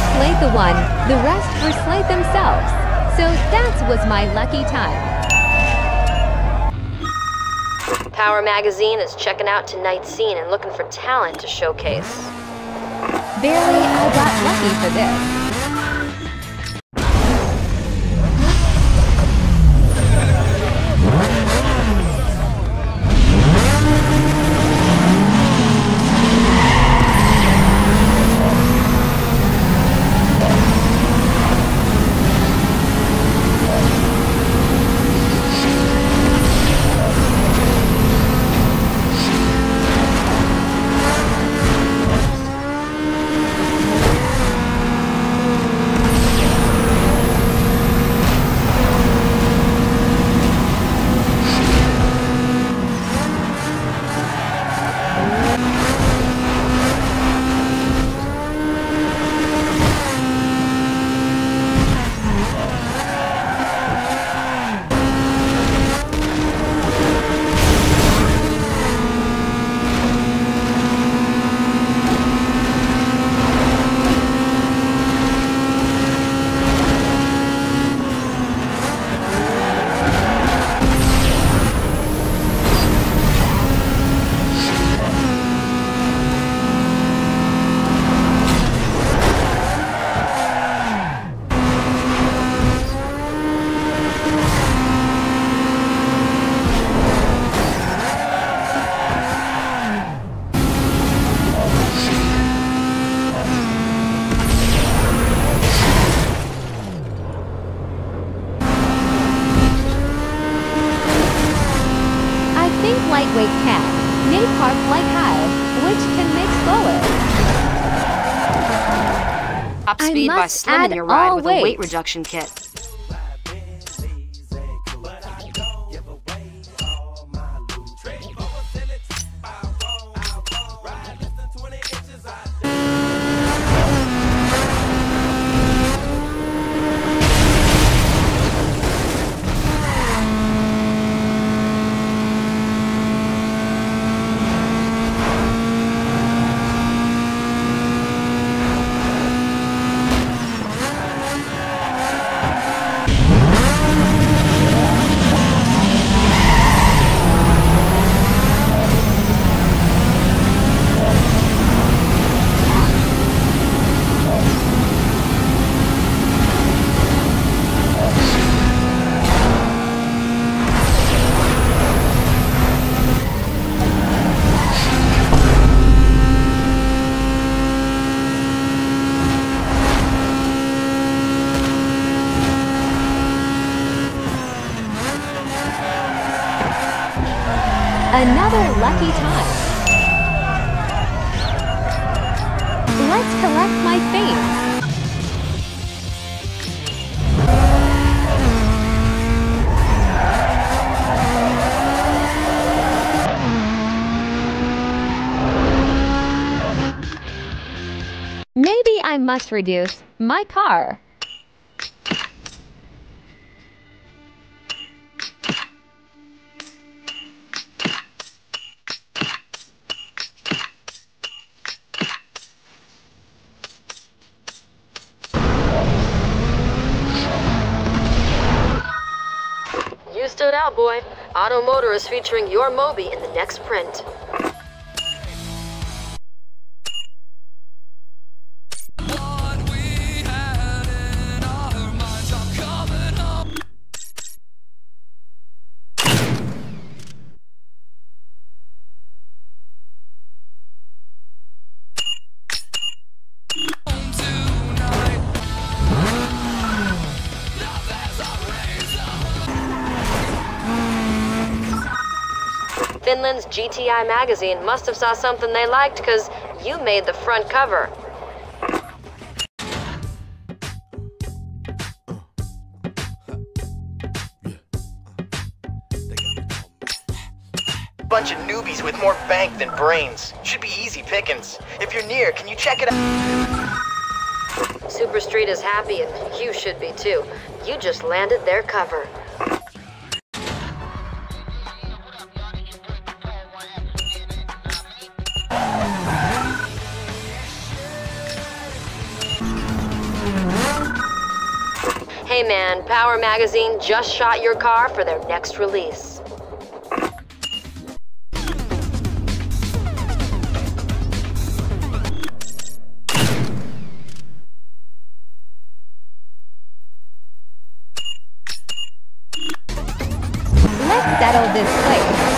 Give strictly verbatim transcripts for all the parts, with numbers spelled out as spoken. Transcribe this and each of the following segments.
slayed the one, the rest were slayed themselves. So that was my lucky time. Power Magazine is checking out tonight's scene and looking for talent to showcase. Barely I got lucky for this. Lightweight cat, may park like high, which can make slower. Top I speed by must slimming add your ride all with weight. a weight reduction kit. Another lucky time. Let's collect my fame. Maybe I must reduce my car. You stood out, boy. Automotor is featuring your Moby in the next print. Finland's G T I magazine must have saw something they liked because you made the front cover. Bunch of newbies with more bank than brains. Should be easy pickings. If you're near, can you check it out? Super Street is happy and you should be too. You just landed their cover. Hey man, Power Magazine just shot your car for their next release. Let's settle this place.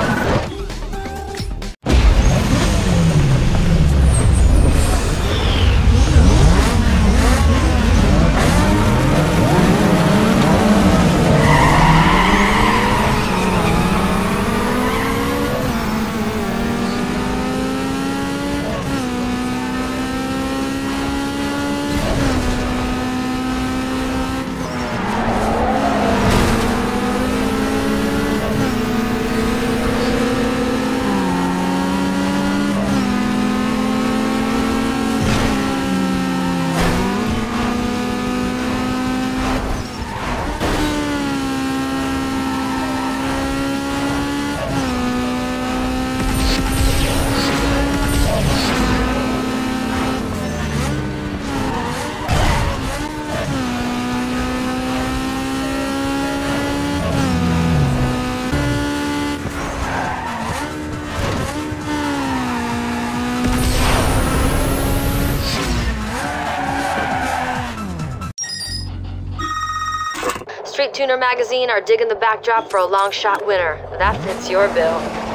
Street Tuner Magazine are digging the backdrop for a long shot winner. That fits your bill.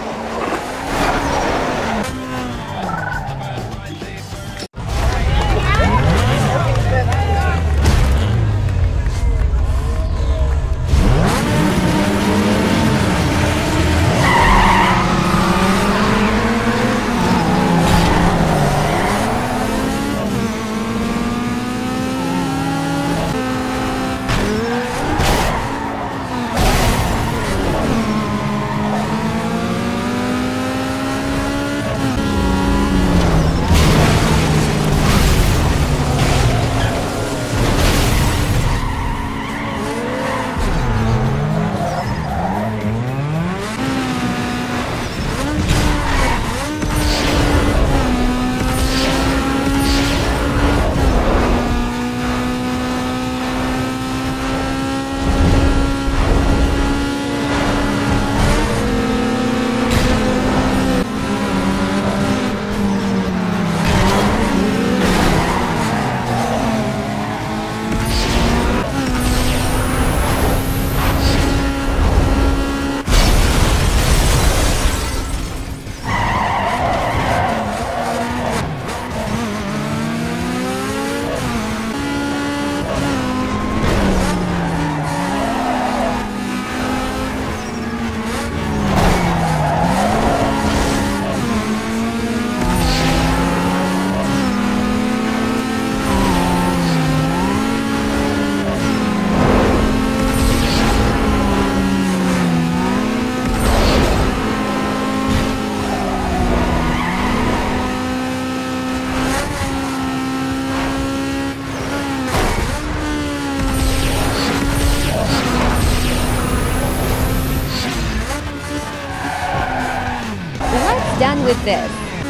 Done with this.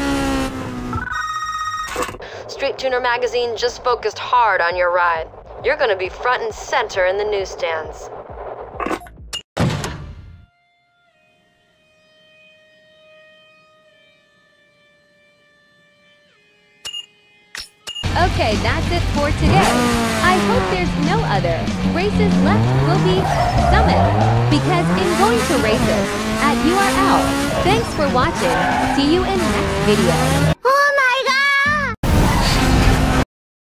Street Tuner Magazine just focused hard on your ride. You're gonna be front and center in the newsstands. Okay, that's it for today. I hope there's no other races left will be Summit, because in going to races at U R L. Thanks for watching. See you in next video.